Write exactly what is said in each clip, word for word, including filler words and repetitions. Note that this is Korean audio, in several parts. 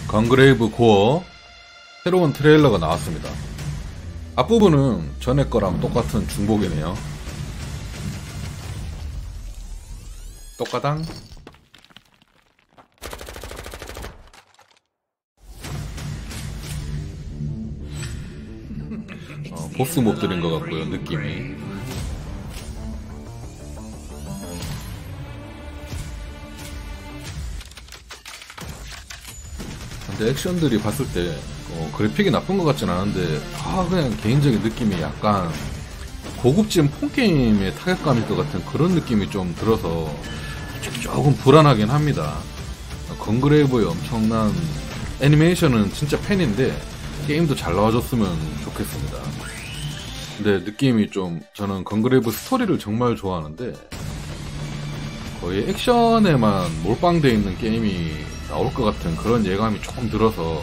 건그레이브 고어 새로운 트레일러가 나왔습니다. 앞부분은 전에 거랑 똑같은 중복이네요. 똑가당. 어, 보스 몹들인 것 같고요, 느낌이. 근데 액션들이 봤을 때 어, 그래픽이 나쁜 것 같진 않은데 아 그냥 개인적인 느낌이 약간 고급진 폰게임의 타격감일 것 같은 그런 느낌이 좀 들어서 조금 불안하긴 합니다. 건그레이브의 엄청난 애니메이션은 진짜 팬인데 게임도 잘 나와줬으면 좋겠습니다. 근데 느낌이 좀, 저는 건그레이브 스토리를 정말 좋아하는데 거의 액션에만 몰빵되어 있는 게임이 나올 것 같은 그런 예감이 조금 들어서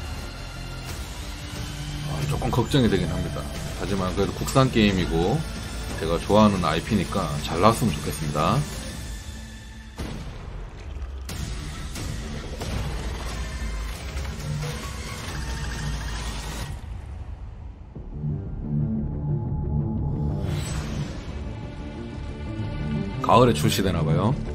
조금 걱정이 되긴 합니다. 하지만 그래도 국산 게임이고 제가 좋아하는 아이피니까 잘 나왔으면 좋겠습니다. 가을에 출시되나봐요.